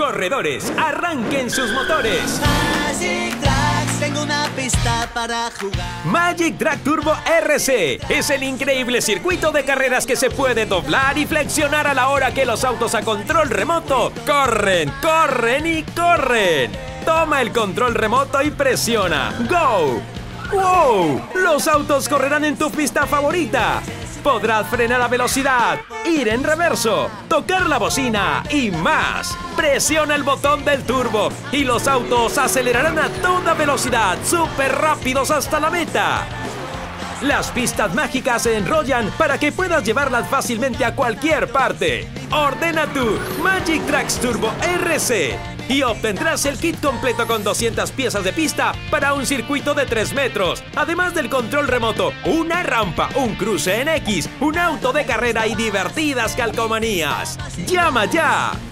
Corredores, arranquen sus motores. Magic Tracks, tengo una pista para jugar. Magic Track Turbo RC es el increíble circuito de carreras que se puede doblar y flexionar a la hora que los autos a control remoto corren, corren y corren. Toma el control remoto y presiona ¡Go! ¡Wow! Los autos correrán en tu pista favorita. Podrás frenar a velocidad, ir en reverso, tocar la bocina y más. Presiona el botón del turbo y los autos acelerarán a toda velocidad, súper rápidos hasta la meta. Las pistas mágicas se enrollan para que puedas llevarlas fácilmente a cualquier parte. Ordena tu Magic Tracks Turbo RC y obtendrás el kit completo con 200 piezas de pista para un circuito de 3 metros, además del control remoto, una rampa, un cruce en X, un auto de carrera y divertidas calcomanías. ¡Llama ya!